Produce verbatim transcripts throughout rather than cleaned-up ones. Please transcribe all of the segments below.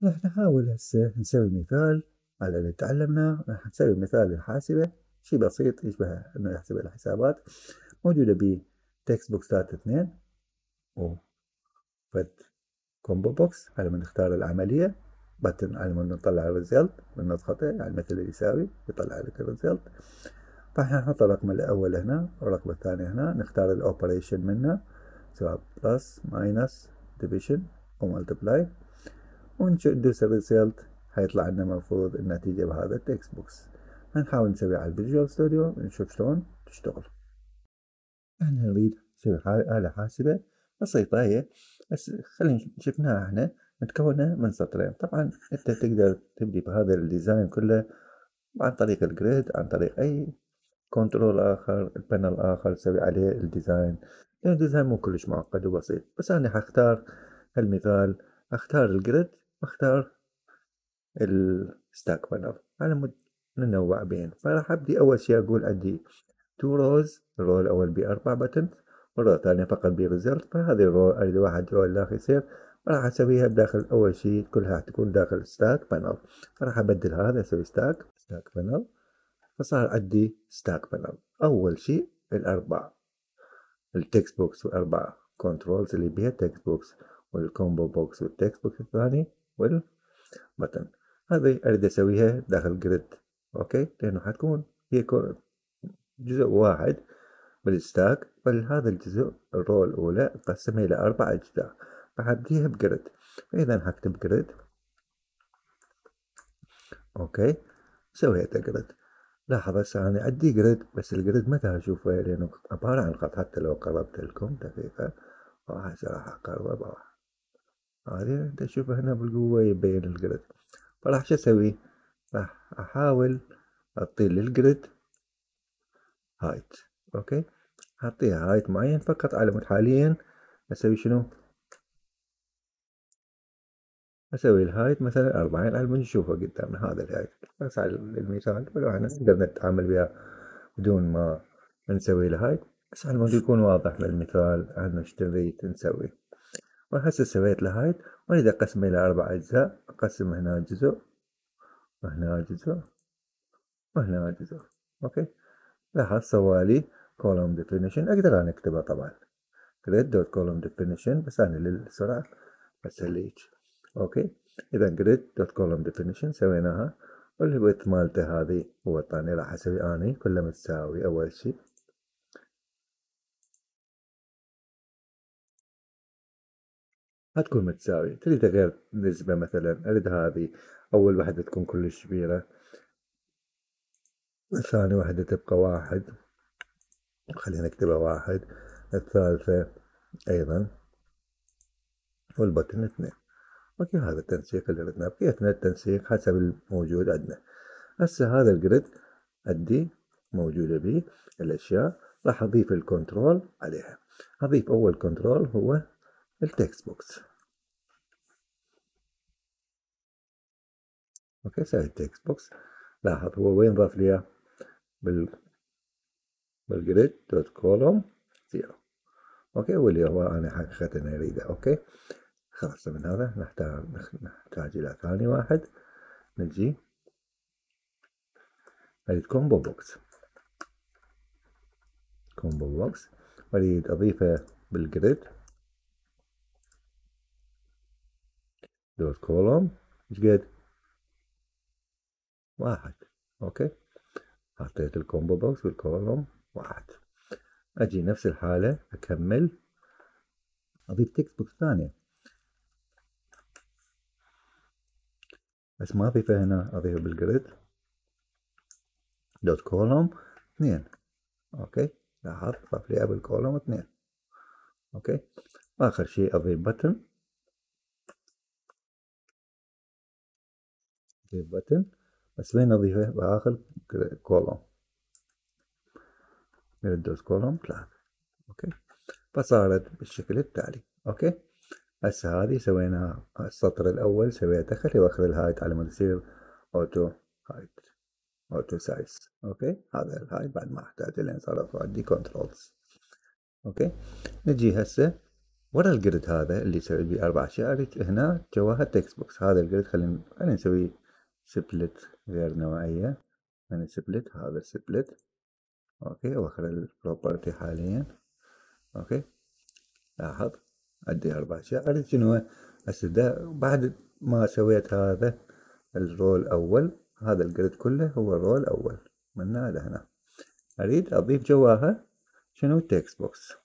راح نحاول هسه نسوي مثال على اللي تعلمناه. راح نسوي مثال الحاسبة، شي بسيط يشبه انه يحسب الحسابات. موجودة ب تكست بوكسات اثنين وفد كومبو بوكس على ما نختار العملية، بتن على ما نطلع الريزلت من نضغطه يعني مثل اللي يساوي يطلع لك الريزلت. فاحنا نحط الرقم الأول هنا والرقم الثاني هنا، نختار الأوبريشن منه سواء بلس ماينس ديفيشن أو ملتبلاي، وندوس الريزلت حيطلع لنا المفروض النتيجة بهذا التكست بوكس. هنحاول نسوي على الفيجوال ستوديو نشوف شلون تشتغل. احنا نريد نسوي آلة حاسبة بسيطة هي، بس خلينا شفناها احنا متكونة من سطرين. طبعا انت تقدر تبدي بهذا الديزاين كله عن طريق الجريد، عن طريق اي كنترول اخر، البانل اخر تسوي عليه الديزاين. يعني الديزاين مو كلش معقد وبسيط، بس انا حختار هالمثال، اختار الجريد واختار الستاك بانر على مود ننوع بين. فراح ابدي اول شيء اقول عندي تو روز، الرو الاول باربع بتنز والرو الثاني فقط بريزلت. فهذه الرو اريد واحد رو الاخ يصير، فراح اسويها بداخل اول شيء كلها تكون داخل ستاك بانر. فراح ابدل هذا اسوي ستاك ستاك بانر، فصار عندي ستاك بانر. اول شيء الاربع التكست بوكس والاربع كنترولز اللي بيها التكست بوكس والكومبو بوكس والتكست بوكس الثاني والبتن، هذه اريد اسويها داخل جريد. اوكي، لانه حتكون هي جزء واحد بالستاك، فهذا الجزء الرو الاولى اقسمها الى اربع اجزاء، فحبديها بجريد. فاذا حكتب جريد اوكي، سويت جريد. لاحظ هسه انا عندي جريد، بس الجريد متى اشوفه لانه عبارة عن خط. حتى لو قربت لكم دقيقة هسه راح اقرب، هذه تشوفه هنا بالقوة يبين الجريد. فراح شو اسوي؟ راح احاول اعطي للجريد هايت. اوكي، اعطيها هايت معين فقط على مود حاليا اسوي شنو؟ اسوي الهايت مثلا أربعين على مود نشوفه قدامنا. هذا الهايت بس على المثال، ولو احنا نقدر نتعامل بها بدون ما نسوي الهايت، بس على مود يكون واضح بالمثال احنا ايش نريد نسوي. وهسه سويت الهايت واريد اقسمه الى اربع اجزاء. اقسم هنا جزء وهنا جزء وهنا جزء. اوكي، لاحظ سوالي column definition. اقدر انا اكتبها طبعا grid dot column definition، بس انا للسرعة اسهل هيك. اوكي، اذا grid dot column definition سويناها، والويدث مالته هذه هو الثاني راح اسوي اني كلها متساوي. اول شيء هتكون متساوي. تريد غير نسبة مثلا، اريد هذه اول وحدة تكون كلش كبيرة، ثاني وحدة تبقى واحد، خلينا نكتبها واحد، الثالثة ايضا، والبطن اثنين. اوكي، هذا التنسيق اللي ردناه. في اثناء التنسيق حسب الموجود عندنا. هسه هذا الجريد عندي موجودة به الاشياء، راح اضيف الكنترول عليها. اضيف اول كنترول هو التكست بوكس. اوكي، سوي التكست بوكس. لاحظ هو وين ضاف لي بال بالجريد دوت كولوم زيرو. اوكي، واللي هو انا حقيقة اريده. اوكي، خلاص من هذا نحتاج نحتاج الى ثاني واحد. نجي اريد كومبو بوكس. كومبو بوكس اريد اضيفه بالجريد دوت كولوم ايش قد؟ واحد. اوكي، حطيت الكومبو بوكس والكولوم واحد. اجي نفس الحالة اكمل اضيف تكست بوكس ثانية، بس ما اضيفه هنا، اضيفه بالجريد دوت كولوم اثنين. اوكي، لاحظ ضاف لي بالكولوم اثنين. اوكي، اخر شيء اضيف بتن. اضيف بتن، بس وين اضيفه؟ باخر كولوم، جريد دوت كولوم ثلاثة. اوكي، فصارت بالشكل التالي. اوكي، هسه هذه سويناها. السطر الاول سويته، خلي واخذ الهايت على ما تصير اوتو هايت اوتو سايز. اوكي، هذا الهايت بعد ما احتاجه لان صارت عندي كنترولز. اوكي، نجي هسه ورا الجريد هذا اللي يسوي بيه أربع أشياء هنا جواها تكست بوكس. هذا الجريد خلينا خلينا نسوي سبلت غير نوعية. خلينا سبلت، هذا سبلت. أوكي، وآخر البروبرتي حاليا. أوكي، لاحظ عندي أربع أشياء. أريد شنو هسه دا بعد ما سويت هذا الرول الأول، هذا الجريد كله هو الرول الأول من هنا لهنا. أريد أضيف جواها شنو تكست بوكس.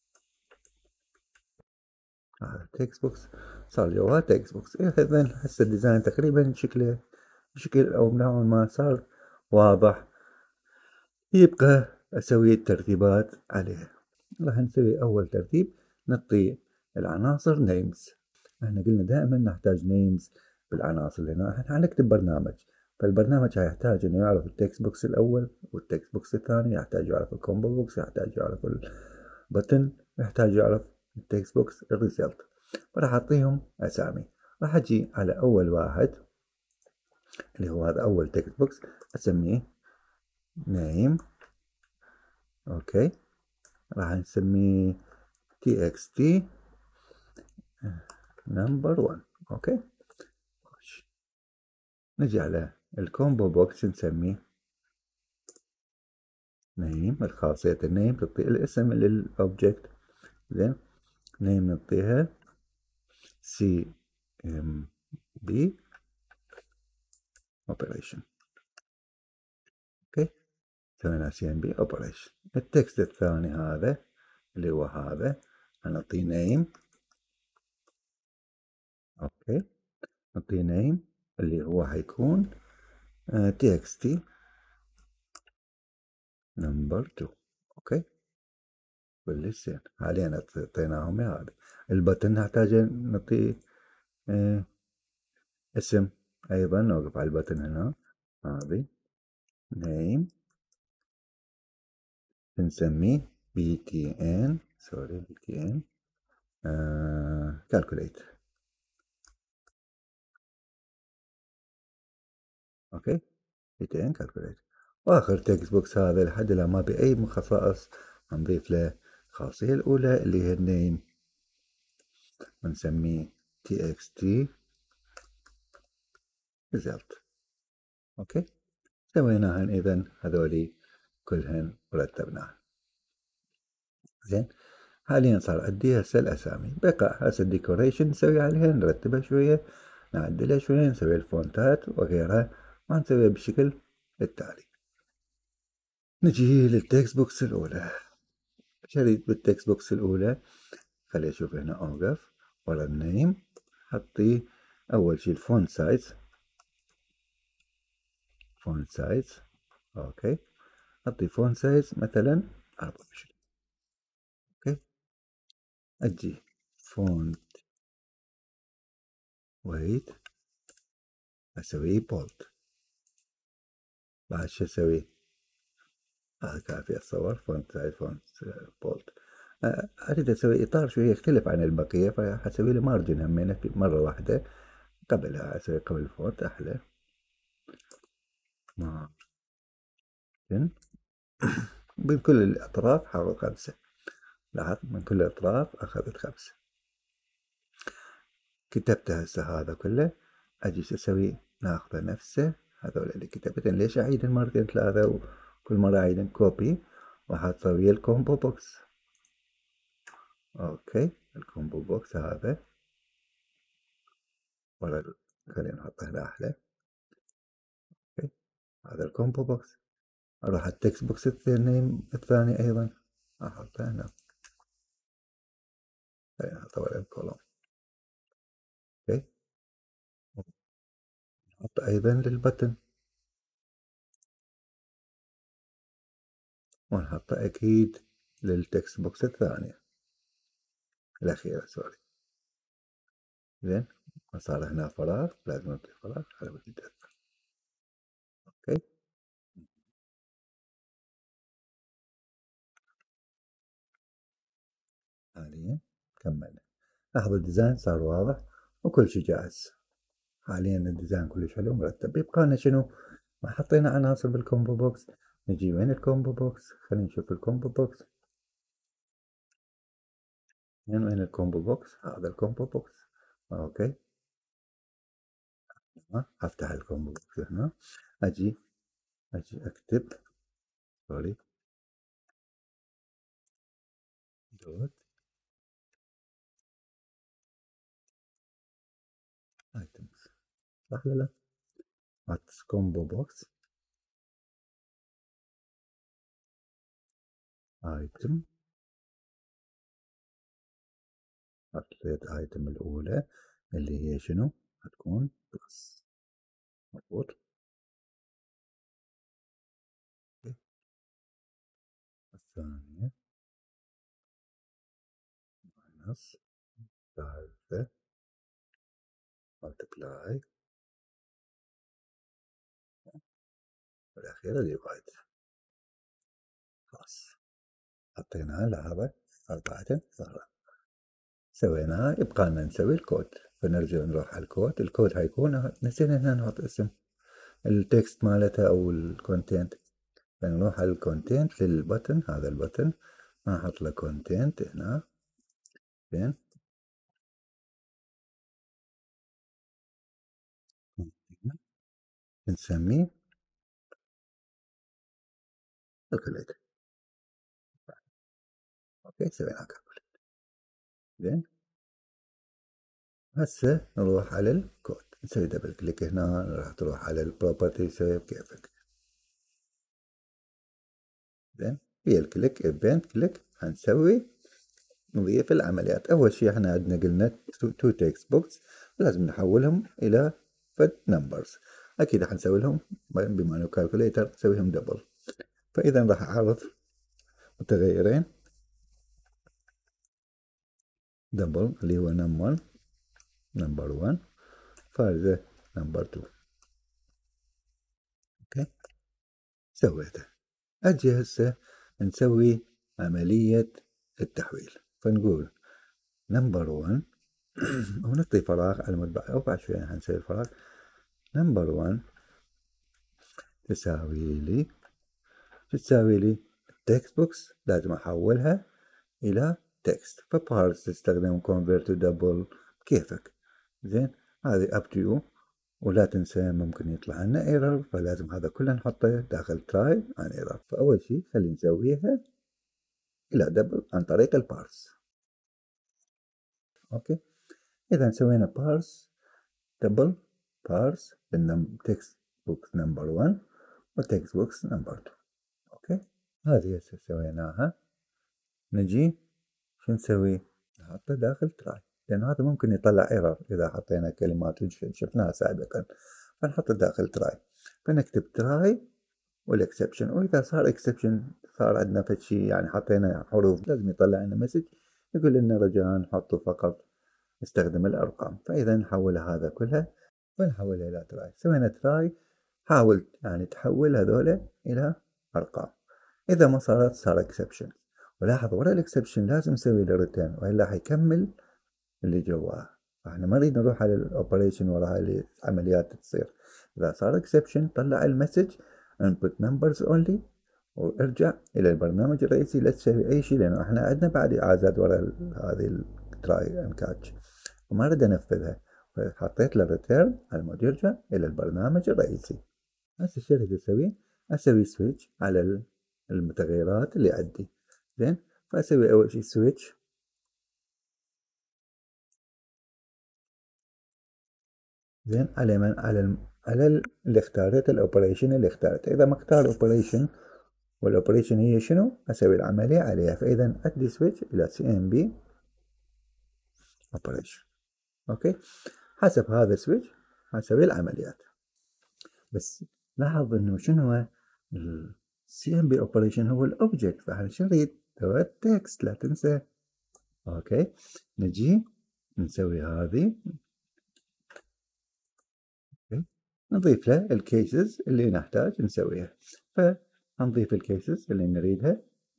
هذا تكست بوكس صار جواها تكست بوكس. إذن هسه الديزاين تقريبا شكله بشكل أو نوعا ما صار واضح. يبقى أسوي الترتيبات عليه. راح نسوي أول ترتيب، نعطي العناصر نيمز. احنا قلنا دائما نحتاج نيمز بالعناصر، لأنه احنا حنكتب برنامج، فالبرنامج هيحتاج انه يعرف التكست بوكس الاول والتكست بوكس الثاني، يحتاج يعرف الكومبو بوكس، يحتاج يعرف البتن، يحتاج يعرف التكست بوكس الريزلت. فراح اعطيهم اسامي. راح اجي على اول واحد اللي هو هذا اول تكست بوكس، اسميه نيم. اوكي، راح نسميه تي اكس تي نمبر واحد. اوكي، نجي على الكومبو بوكس نسميه نيم. الخاصية النيم تعطي الاسم للأوبجكت. زين، نيم نعطيها سي ام بي اوبريشن. اوكي، سوينا سي ام بي اوبريشن. التكست الثاني هذا اللي هو هذا هنعطيه نيم. اوكي، نعطيه نيم اللي هو هيكون تي اكس تي نمبر اتنين. اوكي، كلش زين. حاليا اعطيناهم هذا. البتن نحتاج نعطيه اه اسم ايضا. نوقف على البتن هنا، هذه نيم، نسميه بي تي ان سوري بي تي ان كالكوليت. اوكي، بي تي ان كالكوليت. واخر تكست بوكس هذا لحد الان ما باي خصائص، نضيف له الخاصية الاولى اللي هي النيم، ونسميه تي اكس تي ريزلت. اوكي، سويناهن اذا هذولي كلهن ورتبناهن. زين، حاليا صار عندي هسه الاسامي. بقى هسه الديكوريشن نسوي عليها، نرتبها شوية، نعدلها شوية، نسوي الفونتات وغيرها، ونسويها بالشكل التالي. نجي للتكست بوكس الأولى. شريط بالتكست بوكس الأولى، خلي أشوف هنا، أوقف ورا النيم، حطيه أول شي الفونت سايز. فونت سايز، أوكي، حطي فونت سايز مثلا أربعة وعشرين. أوكي، أجي فونت ويت أسويه بولد. بعد شو أسوي؟ هذا كافي أتصور فونت سايز فونت بولد. أريد أسوي إطار شوية يختلف عن البقية، فحسوي له مارجن همينة في مرة واحدة. قبلها أسوي قبل الفونت أحلى مارجن. من كل الأطراف حاول خمسة. لاحظ، من كل الأطراف أخذت خمسة. كتبتها هسه هذا كله. أجي أسوي ناخذه نفسه هذول اللي كتبتهم. ليش أعيدن مرتين ثلاثة وكل مرة أعيدن كوبي؟ وحاطه ويا الكومبو بوكس. أوكي، الكومبو بوكس هذا ورا، خلينا نحطه هنا أحلى. أوكي، هذا الكومبو بوكس. أروح على التكست بوكس الثاني الثاني أيضا أحطه هنا. خلينا نحطه ورا الكولوم. أوكي، نحط أيضا للبتن، ونحطه أكيد للتكست بوكس الثانية الأخيرة سوري. زين، صار هنا فراغ، لازم نعطي فراغ على ود يتأثر. أوكي، حاليا كملنا. لاحظ الديزاين صار واضح وكل شيء جاهز. حاليا الديزاين كلش حلو مرتب. يبقى لنا شنو؟ ما حطينا عناصر بالكومبو بوكس. نجي وين الكومبو بوكس؟ خلينا نشوف الكومبو بوكس. من وين الكومبو بوكس؟ هذا الكومبو بوكس. اوكي، افتح الكومبو بوكس هنا، اجي اجي اكتب سوري دوت ايتمز، صح ولا لا؟ حط كومبو بوكس ايتم، حطيت ايتم الاولى اللي هي شنو؟ هتكون بلس، مضبوط. الثانية ماينس، الثالثة ملتبلاي، والأخيرة ديفايد. خلاص حطيناها لحظة أربعة ظهرا، سويناها. يبقى لنا نسوي الكود، فنرجع نروح على الكود. الكود هيكون نسينا هنا نحط اسم التكست مالتها أو الكونتنت، فنروح على الكونتنت للبutton، هذا البutton نحط له كونتنت هنا، زين نسميه الكليك. اوكي سوينا كابل. زين هسه نروح على الكود، نسوي دبل كليك هنا، راح تروح على البروبرتي تسوي بكيفك. زين هي الكليك ايفنت كليك هنسوي نضيف العمليات. اول شيء احنا عندنا قلنا تو تكست بوكس لازم نحولهم الى فد نمبرز، اكيد حنسوي لهم بما انه كالكوليتر نسويهم دبل. فاذا راح اعرض متغيرين دبل اللي هو نم واحد نمبر واحد فارزة نمبر اتنين. اوكي سويته. اجي هسه نسوي عملية التحويل، فنقول نمبر واحد ونعطي فراغ على مود بعد شوية حنسوي الفراغ. نمبر واحد تساوي لي تساوي لي التكست بوكس، لازم احولها الى تكست، فبارس تستخدم convert to double كيفك. زين هذه up to you، ولا تنسى ممكن يطلع لنا ايرور، فلازم هذا كله نحطه داخل تراي عن ايرور. فاول شيء خلينا نسويها الى دبل عن طريق البارس. اوكي اذا سوينا بارس دبل بارس تكست بوكس نمبر واحد وتكست بوكس نمبر اتنين. اوكي هذه هسه سويناها. نجي شو نسوي؟ نحطه داخل تراي، لأن هذا ممكن يطلع ايرور إذا حطينا كلمات شفناها سابقا، فنحطه داخل تراي. فنكتب تراي والاكسبشن، وإذا صار اكسبشن صار عندنا فد شيء يعني حطينا حروف لازم يطلع لنا مسج يقول لنا رجاء نحطه فقط نستخدم الأرقام. فإذا نحول هذا كله ونحولها إلى تراي. سوينا تراي، حاول يعني تحول هذولا إلى أرقام. إذا ما صارت صار اكسبشن، ولاحظ ورا الاكسبشن لازم نسوي له ريتيرن والا حيكمل اللي جواه. فاحنا ما نريد نروح على الاوبريشن ورا هاي العمليات تصير. اذا صار اكسبشن طلع المسج input numbers only وارجع الى البرنامج الرئيسي، لا تسوي اي شيء، لانه احنا عندنا بعد اعازات ورا هذه التراي ان كاتش وما اريد انفذها، فحطيت له ريتيرن على مود يرجع الى البرنامج الرئيسي. هسه الشيء اللي اسويه اسوي سويتش على المتغيرات اللي عندي. زين فاسوي اول شيء سويتش زين على من على الم... على اللي اختارت الاوبريشن اللي اختارته. اذا ما اختار اوبريشن والاوبريشن هي شنو اسوي العمليه عليها. فاذا ادي سويتش الى سي ام بي اوبريشن. اوكي حسب هذا السويتش اسوي العمليات. بس لاحظ انه شنو السي ام بي اوبريشن هو الاوبجكت، فاحنا شو نريد؟ هو التكست لا تنسى. اوكي نجي نسوي هذه، نضيف له الكيسز اللي نحتاج نسويها. فنضيف الكيسز اللي نريدها.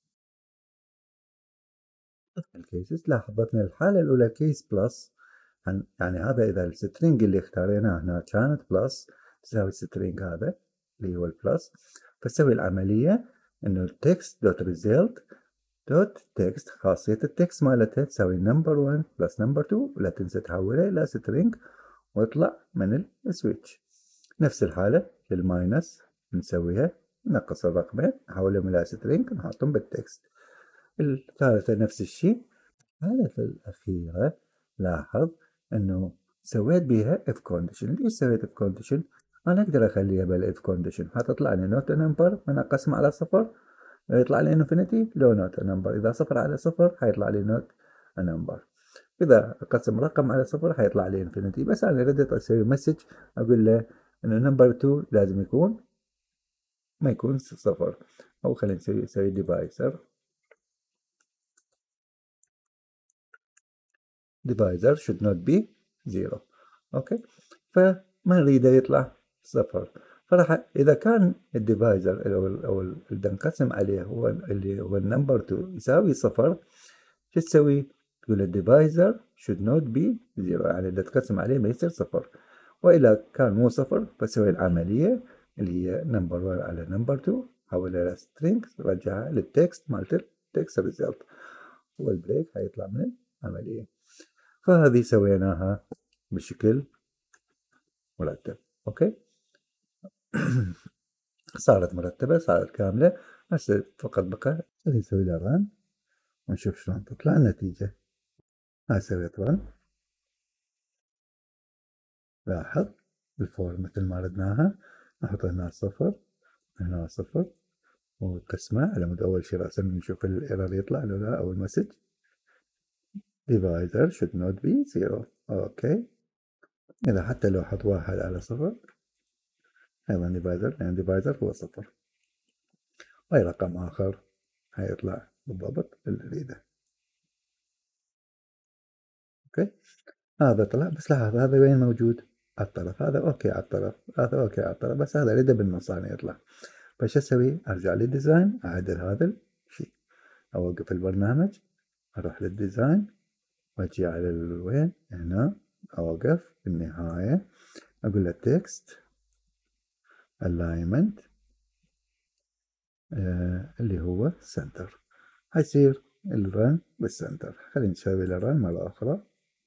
الكيسز لاحظتنا الحالة الأولى كيس بلس، يعني هذا إذا السترينج اللي اختاريناه هنا كانت بلس تساوي السترينج هذا اللي هو البلس، فسوي العملية إنه التكست دوت ريزلت دوت تكست، خاصية التكست مالتها تساوي نمبر واحد بلس نمبر اثنين، ولا تنسى تحولها إلى سترينج ويطلع من السويتش. نفس الحالة للماينس نسويها، نقص الرقمين نحولهم إلى سترينج نحطهم بالتكست. الثالثة نفس الشيء. الحالة الأخيرة لاحظ أنه سويت بيها if condition. ليش سويت if condition؟ أنا أقدر أخليها بالif condition، هتطلع لي not a number من أقسم على صفر يطلع لي infinity لو not a number. إذا صفر على صفر هيطلع لي not a number. إذا أقسم رقم على صفر هيطلع لي infinity. بس أنا ردت أسوي مسج أقول له إنه number two لازم يكون ما يكون صفر، أو خلينا نسوي نسوي divisor. divisor should not be zero. اوكي، فما نريده يطلع صفر. فراح اذا كان الديفايزر او او اللي نقسم عليه هو اللي هو النمبر اثنين يساوي صفر، شو تسوي؟ تقول الديفايزر should not be zero، يعني اللي تقسم عليه ما يصير صفر. واذا كان مو صفر فسوي العمليه اللي هي نمبر واحد على نمبر اثنين، حولها الى سترينج رجعها للتكست مالت التكست ريزلت، والبريك هيطلع من العمليه. فهذه سويناها بشكل مرتب. اوكي. صارت مرتبة، صارت كاملة. هسه فقط بقى نسوي لها ران ونشوف شلون تطلع النتيجة. هاي سويت ران، لاحظ الفور مثل ما ردناها، نحط هنا صفر هنا صفر وقسمه على مود أول شي رأسا نشوف الإيرور يطلع لو لا أو المسج. divisor should not be zero. اوكي، إذا حتى لو حط واحد على صفر أيضا divisor، لأن divisor هو صفر. أي رقم آخر هيطلع بالضبط اللي نريده. أوكي، هذا طلع. بس لاحظ هذا وين موجود؟ على الطرف هذا. أوكي على الطرف هذا، أوكي على الطرف، بس هذا أريده بالنص أنا يطلع. فش أسوي؟ أرجع للديزاين، أعدل هذا الشيء، أوقف البرنامج، أروح للديزاين وأجي على وين هنا، أوقف النهاية، أقول له تكست alignment آه اللي هو سنتر، هيصير الرن بالسنتر. خلينا نسوي له رن مرة أخرى.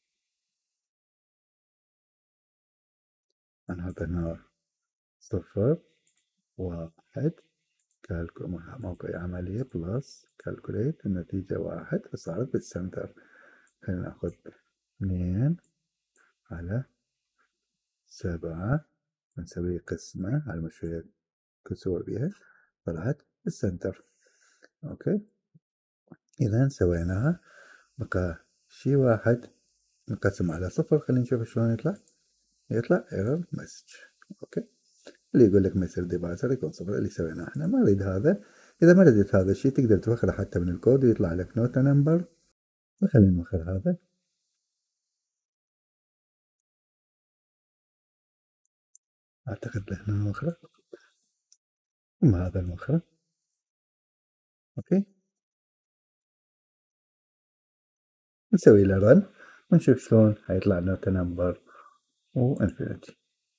نحط هنا صفر واحد كالكو موقع عملية بلس كالكوليت، النتيجة واحد فصارت بالسنتر. خلينا ناخذ اثنين على سبعة ونسوي قسمة على مشوية كسور بها، طلعت بالسنتر. اوكي، اذا سويناها. بقى شي واحد نقسم على صفر، خلينا نشوف شلون يطلع. يطلع ايرور مسج. اوكي، اللي يقول لك ما يصير ديفايسر يكون صفر، اللي سويناه احنا. ما نريد هذا. اذا ما ردت هذا الشيء تقدر توخره حتى من الكود ويطلع لك نوت نمبر. وخلينا نوخر هذا. اعتقد له هنا نوخره، اما هذا نوخره. اوكي، نسوي له رن ونشوف شلون هيطلع نوت نمبر وانفينيتي.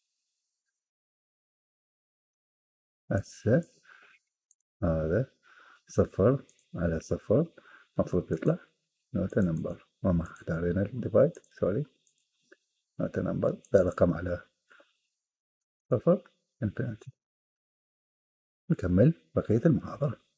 هسه هذا صفر على صفر المفروض يطلع نوت نمبر، وما اختارينا الديفايد، سوري. نوت نمبر ده رقم على صفر انفينيتي. نكمل بقية المحاضرة.